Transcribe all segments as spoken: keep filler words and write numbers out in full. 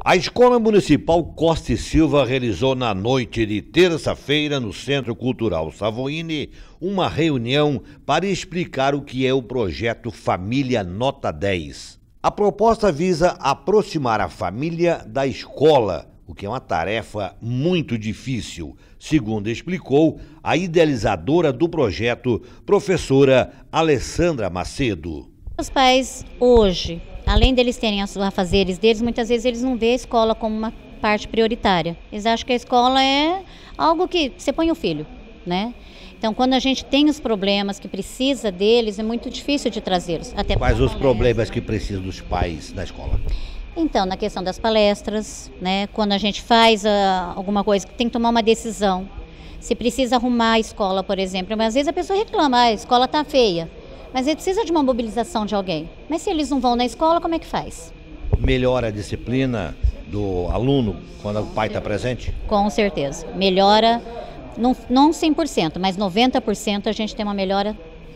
A Escola Municipal Costa e Silva realizou na noite de terça-feira, no Centro Cultural Savoini, uma reunião para explicar o que é o projeto Família Nota dez. A proposta visa aproximar a família da escola, o que é uma tarefa muito difícil, segundo explicou a idealizadora do projeto, professora Alessandra Macedo. Os pais hoje, além deles terem os afazeres deles, muitas vezes eles não veem a escola como uma parte prioritária. Eles acham que a escola é algo que você põe o filho, né? Então, quando a gente tem os problemas que precisa deles, é muito difícil de trazê-los. Até Quais os problemas que precisam dos pais na escola? Então, na questão das palestras, né? Quando a gente faz uh, alguma coisa que tem que tomar uma decisão, se precisa arrumar a escola, por exemplo, mas às vezes a pessoa reclama, ah, a escola está feia. Mas ele precisa de uma mobilização de alguém. Mas se eles não vão na escola, como é que faz? Melhora a disciplina do aluno quando o pai está presente? Com certeza. Melhora, não, não cem por cento, mas noventa por cento a gente tem uma melhora.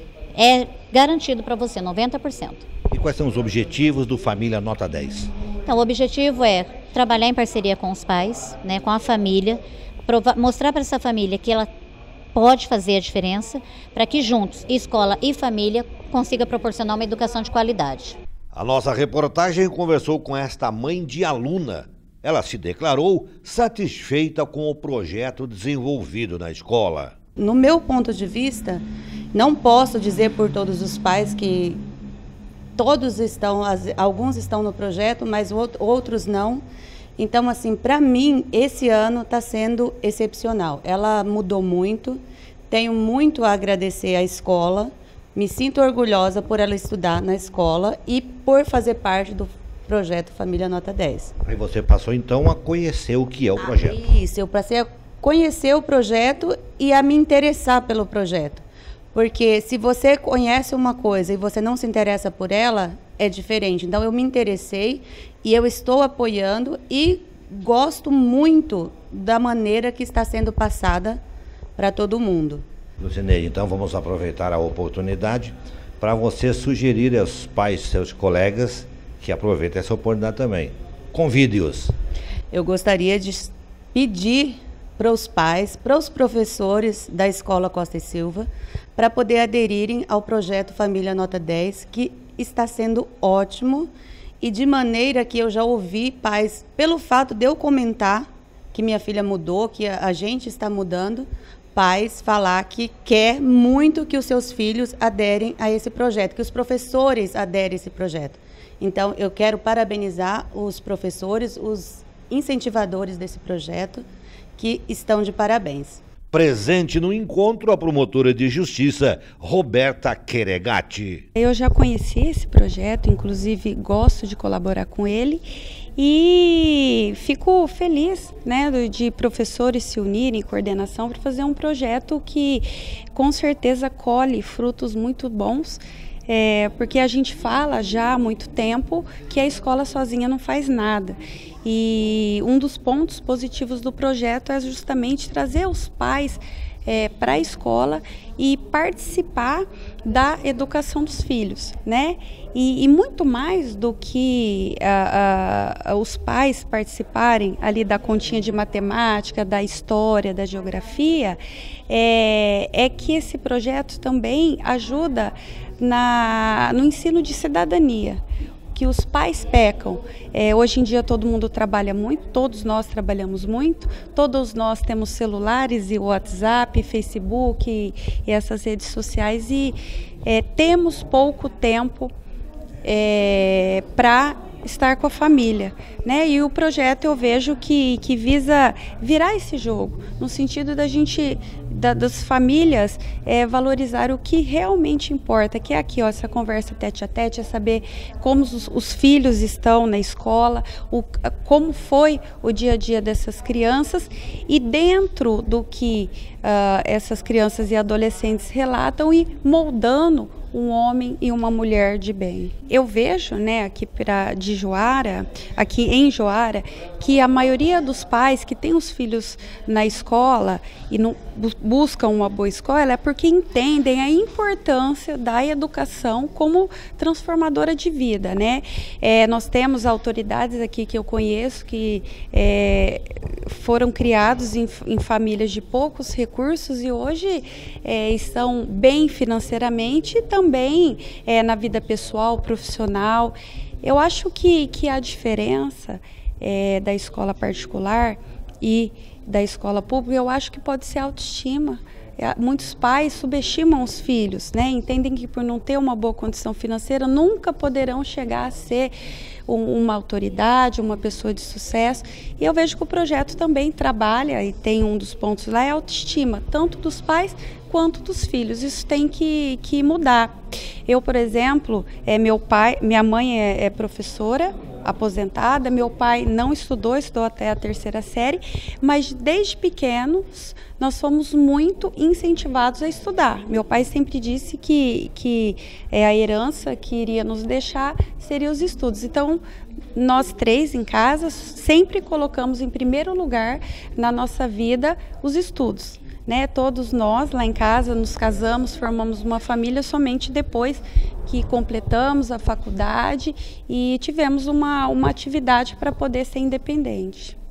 É garantido para você, noventa por cento. E quais são os objetivos do Família Nota dez? Então, o objetivo é trabalhar em parceria com os pais, né, com a família, provar, mostrar para essa família que ela pode fazer a diferença para que juntos, escola e família, consiga proporcionar uma educação de qualidade. A nossa reportagem conversou com esta mãe de aluna. Ela se declarou satisfeita com o projeto desenvolvido na escola. No meu ponto de vista, não posso dizer por todos os pais que todos estão, alguns estão no projeto, mas outros não. Então, assim, para mim, esse ano está sendo excepcional. Ela mudou muito, tenho muito a agradecer à escola, me sinto orgulhosa por ela estudar na escola e por fazer parte do projeto Família Nota dez. Aí você passou, então, a conhecer o que é o projeto. Ah, isso, eu passei a conhecer o projeto e a me interessar pelo projeto. Porque se você conhece uma coisa e você não se interessa por ela, é diferente. Então, eu me interessei e eu estou apoiando e gosto muito da maneira que está sendo passada para todo mundo. Lucineide, então vamos aproveitar a oportunidade para você sugerir aos pais, seus colegas, que aproveitem essa oportunidade também. Convide-os. Eu gostaria de pedir para os pais, para os professores da Escola Costa e Silva, para poder aderirem ao projeto Família Nota dez, que está sendo ótimo e de maneira que eu já ouvi pais, pelo fato de eu comentar que minha filha mudou, que a gente está mudando, pais falar que quer muito que os seus filhos aderem a esse projeto, que os professores aderem a esse projeto. Então, eu quero parabenizar os professores, os incentivadores desse projeto, que estão de parabéns. Presente no encontro, a promotora de justiça, Roberta Queregatti. Eu já conheci esse projeto, inclusive gosto de colaborar com ele e fico feliz, né, de professores se unirem em coordenação para fazer um projeto que com certeza colhe frutos muito bons. É, porque a gente fala já há muito tempo que a escola sozinha não faz nada. E um dos pontos positivos do projeto é justamente trazer os pais é, para a escola e participar da educação dos filhos, né? E, e muito mais do que a, a, os pais participarem ali da continha de matemática, da história, da geografia, é, é que esse projeto também ajuda na, no ensino de cidadania, que os pais pecam. É, hoje em dia todo mundo trabalha muito, todos nós trabalhamos muito, todos nós temos celulares e WhatsApp, Facebook e, e essas redes sociais e é, temos pouco tempo é, para estar com a família, né? E o projeto eu vejo que, que visa virar esse jogo, no sentido da gente, da, das famílias, é, valorizar o que realmente importa, que é aqui, ó, essa conversa tete a tete, é saber como os, os filhos estão na escola, o, como foi o dia a dia dessas crianças e dentro do que uh, essas crianças e adolescentes relatam e moldando um homem e uma mulher de bem. Eu vejo, né, aqui pra, de Joara, aqui em Joara, que a maioria dos pais que têm os filhos na escola e no, buscam uma boa escola é porque entendem a importância da educação como transformadora de vida, né? É, nós temos autoridades aqui que eu conheço que é, foram criados em, em famílias de poucos recursos e hoje é, estão bem financeiramente e também é, na vida pessoal, profissional. Eu acho que, que a diferença é, da escola particular e da escola pública, eu acho que pode ser a autoestima. Muitos pais subestimam os filhos, né? Entendem que por não ter uma boa condição financeira nunca poderão chegar a ser um, uma autoridade, uma pessoa de sucesso. E eu vejo que o projeto também trabalha, e tem um dos pontos lá, é a autoestima, tanto dos pais quanto dos filhos. Isso tem que, que mudar. Eu, por exemplo, é, meu pai, minha mãe é, é professora, aposentada, meu pai não estudou, estudou até a terceira série, mas desde pequenos nós fomos muito incentivados a estudar. Meu pai sempre disse que, que é, a herança que iria nos deixar seria os estudos. Então, nós três em casa sempre colocamos em primeiro lugar na nossa vida os estudos. Né, todos nós lá em casa nos casamos, formamos uma família somente depois que completamos a faculdade e tivemos uma, uma atividade para poder ser independente.